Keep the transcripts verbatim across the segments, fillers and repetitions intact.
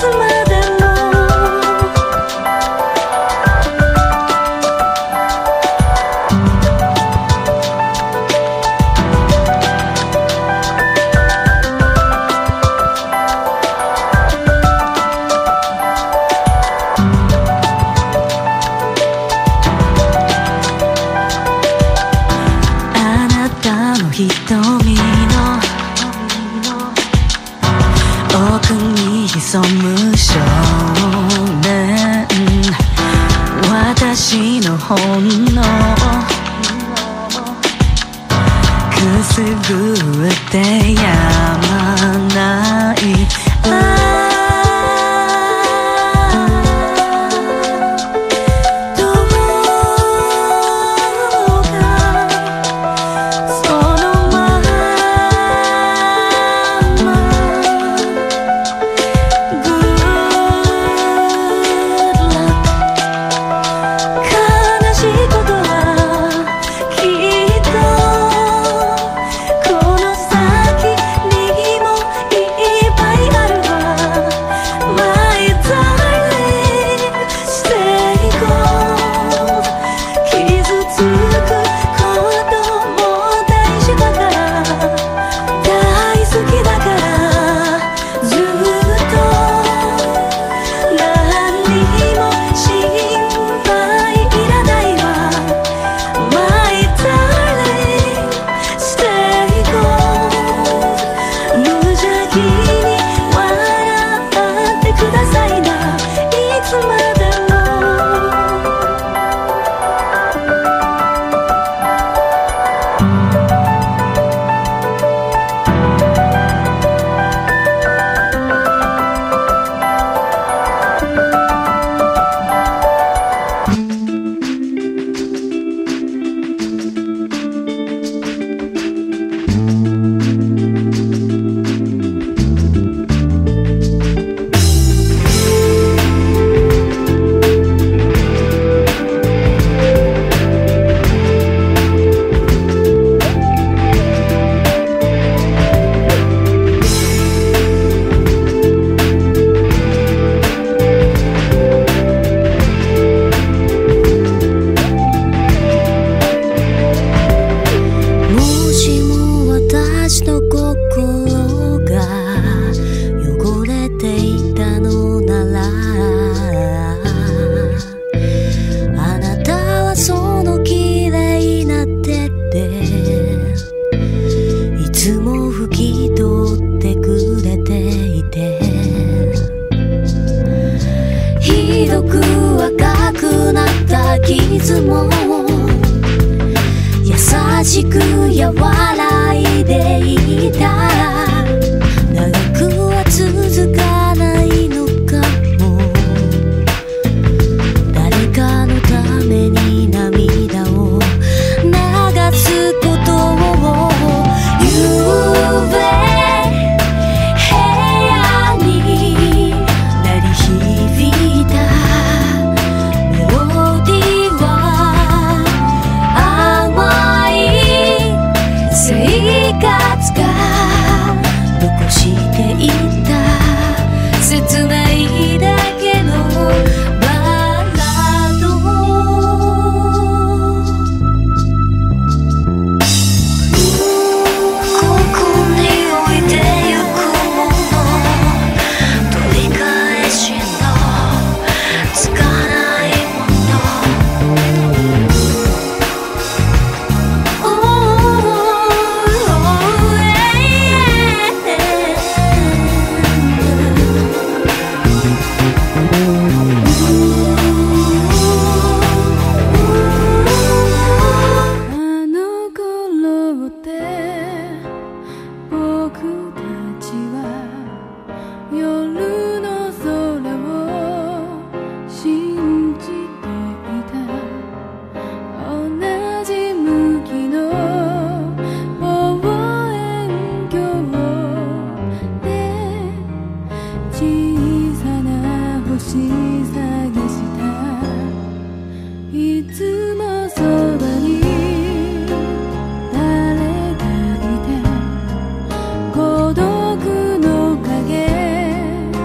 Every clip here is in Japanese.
孤独の影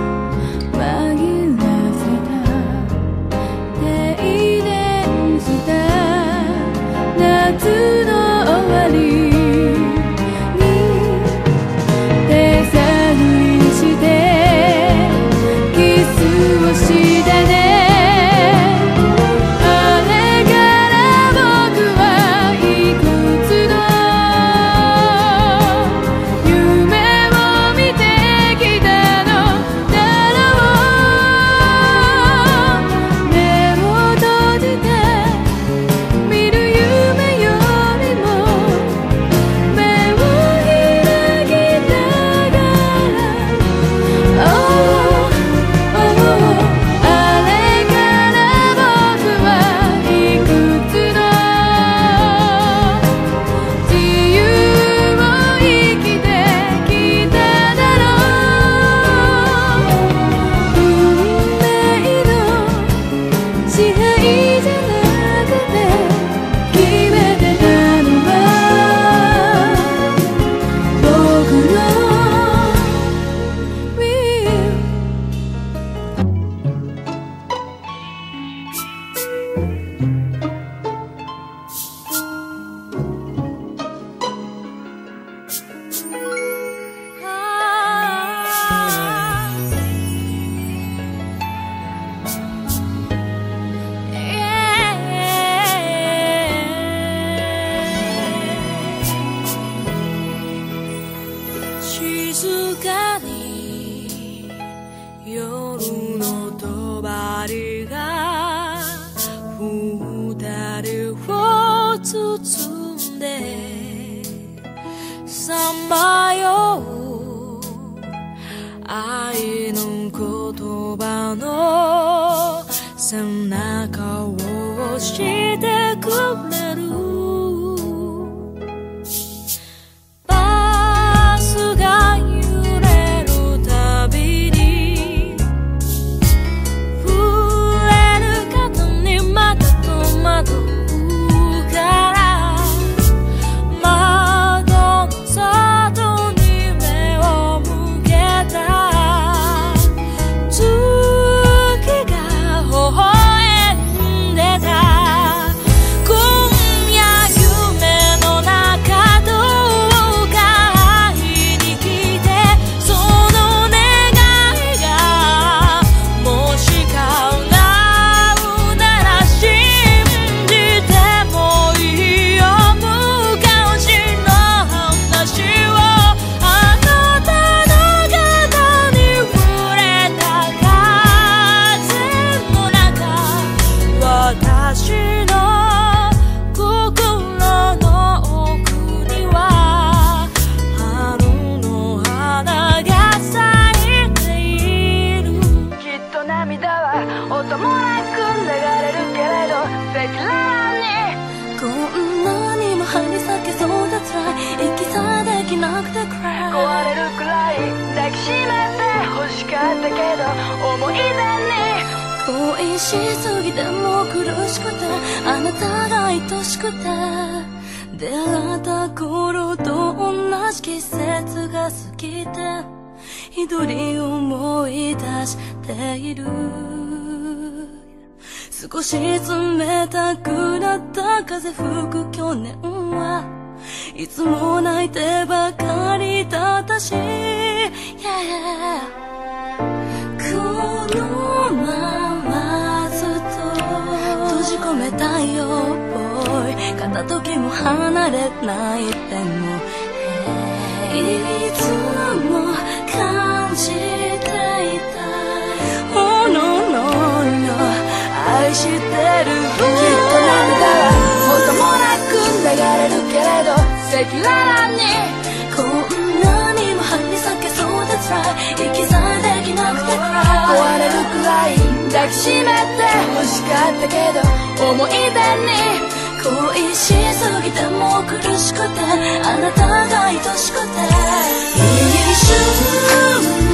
ばりが二人を包んでさまよう愛の言葉の背中を押してくれるバスが揺れるたびに触れる肩にまた戸惑うから窓の外に目を向けた月が微笑んでた今夜夢の中どうか会いに来てその願いがもし叶うなら信じてもいいよ昔の話をあなたの肩に触れた風の中私の心の奥には春の花が咲いているきっと涙は音もなく流れるけれど赤裸々にこんなにも張り裂けそうだ辛い息さえできなくてくらい壊れるくらい抱きしめて欲しかったけど思い出に恋しすぎても苦しくてあなたが愛しくて出会った頃と同じ季節が過ぎて一人思い出している少し冷たくなった風吹く去年はいつも泣いてばかりだったし、yeah、このままずっと閉じ込めたいよ、boy、片時も離れないでも、hey、いつも感じていた Oh no no no 愛してるきっと涙は音もなく流れるけれど赤裸々にこんなにも張り裂けそうで辛い息さえできなくてくらい壊れるくらい抱きしめて欲しかったけど思い出に恋しすぎても苦しくてあなたが愛しくて一瞬